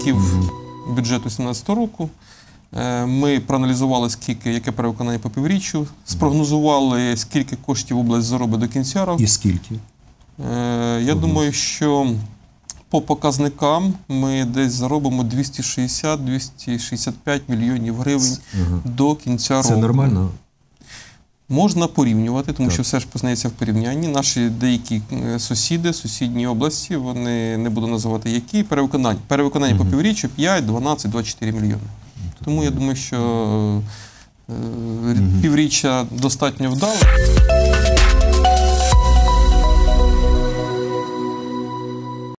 показників бюджету 2017 року. Ми проаналізували, яке перевиконання по півріччю, спрогнозували, скільки коштів область заробить до кінця року. І скільки? Я думаю, що по показникам ми десь заробимо 260-265 мільйонів гривень до кінця року. Це нормально? Можна порівнювати, тому що все ж познається в порівнянні. Наші деякі сусіди, сусідні області, вони, не буду називати які, перевиконання по півріччю 5, 12, 24 мільйони. Тому я думаю, що півріччя достатньо вдало.